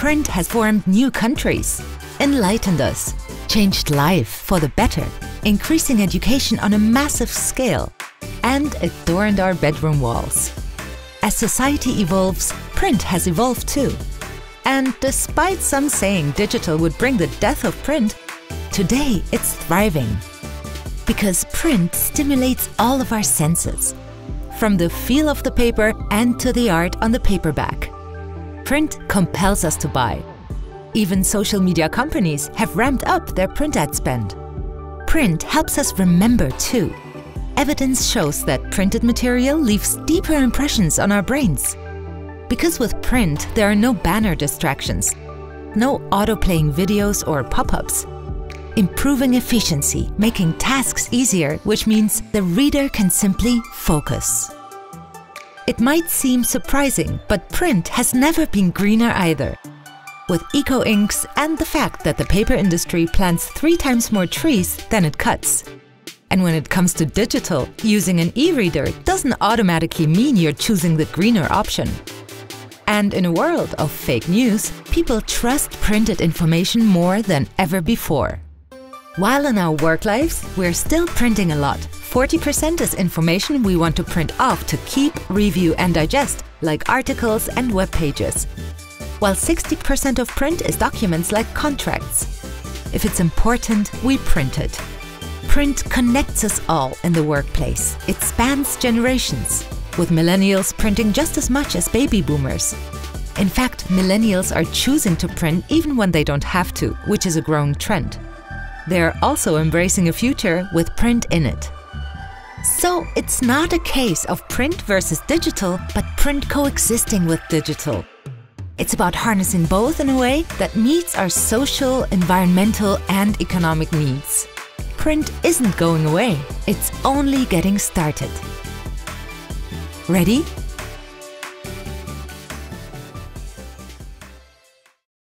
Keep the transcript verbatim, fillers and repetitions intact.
print has formed new countries, enlightened us, changed life for the better, increasing education on a massive scale, and adorned our bedroom walls. As society evolves, print has evolved too. And despite some saying digital would bring the death of print, today it's thriving. Because print stimulates all of our senses, from the feel of the paper and to the art on the paperback. Print compels us to buy. Even social media companies have ramped up their print ad spend. Print helps us remember too. Evidence shows that printed material leaves deeper impressions on our brains. Because with print, there are no banner distractions, no auto-playing videos or pop-ups. Improving efficiency, making tasks easier, which means the reader can simply focus. It might seem surprising, but print has never been greener either. With eco-inks and the fact that the paper industry plants three times more trees than it cuts. And when it comes to digital, using an e-reader doesn't automatically mean you're choosing the greener option. And in a world of fake news, people trust printed information more than ever before. While in our work lives, we're still printing a lot. forty percent is information we want to print off to keep, review and digest, like articles and web pages. While sixty percent of print is documents like contracts. If it's important, we print it. Print connects us all in the workplace. It spans generations, with millennials printing just as much as baby boomers. In fact, millennials are choosing to print even when they don't have to, which is a growing trend. They're also embracing a future with print in it. So it's not a case of print versus digital, but print coexisting with digital. It's about harnessing both in a way that meets our social, environmental and economic needs. Print isn't going away, it's only getting started. Ready?